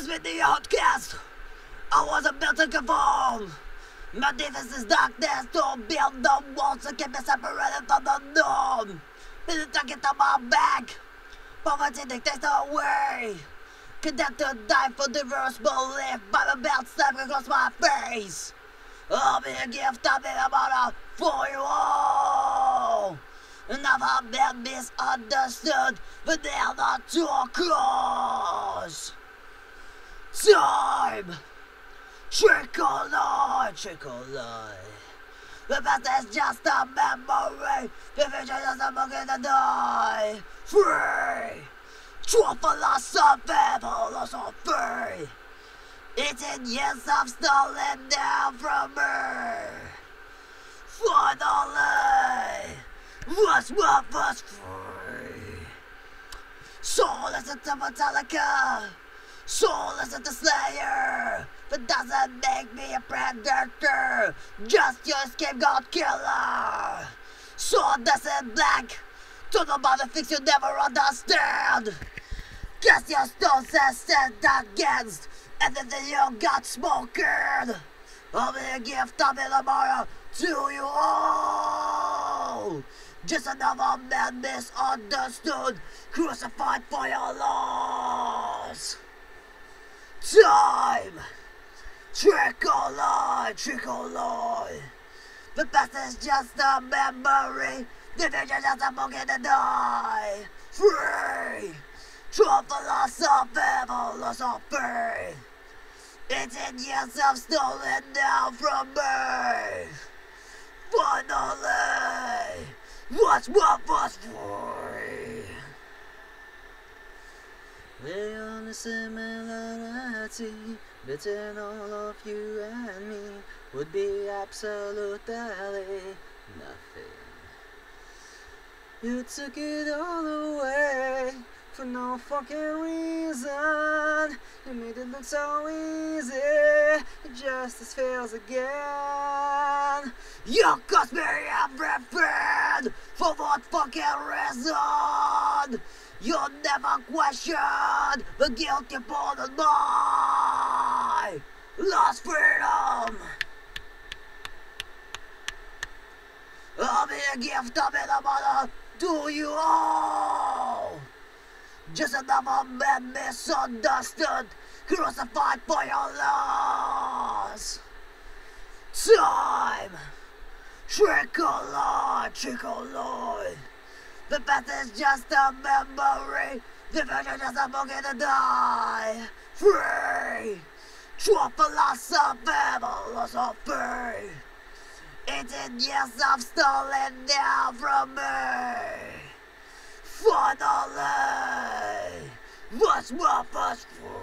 was with the outcast. I was about to conform. My defense is darkness to build the walls to keep me separated from the norm. Been attacking to my back. Poverty dictates away. Condemned to die for diverse belief. By the belt slapping across my face. I'll be a gift of it about for you all. Never been misunderstood, but they're not to a cause. Time! Trickle line, trickle line. The past is just a memory. The future is a book in the die. Free! True philosophy. 18 years of stolen down from me. Finally, what's worth us free? So listen to Metallica. So listen to Slayer. But doesn't make me a predator. Just your scapegoat killer. So doesn't black. Talk about the things you never understand. Guess your stones and stand against anything you got smoking. I'll be a gift of it tomorrow to you all. Just another man misunderstood, crucified for your loss. Time! Trickle line, trickle line. The past is just a memory. The future is just a book in the night. Free! True philosophy. 18 years of stolen down from me. Finally, what's worth us free? The only similarity between all of you and me would be absolutely nothing. You took it all away for no fucking reason. You made it look so easy. Justice fails again. You cost me everything. For what fucking reason? You never questioned the guilty part of my lost freedom. I'll be a gift of it, mother, to you all. Just another man misunderstood, crucified for your loss. Time! Trickle line. The past is just a memory. The future is just a book in the die. Free! True philosophy. 18 years of stolen down from me. Finally, what's worth us for?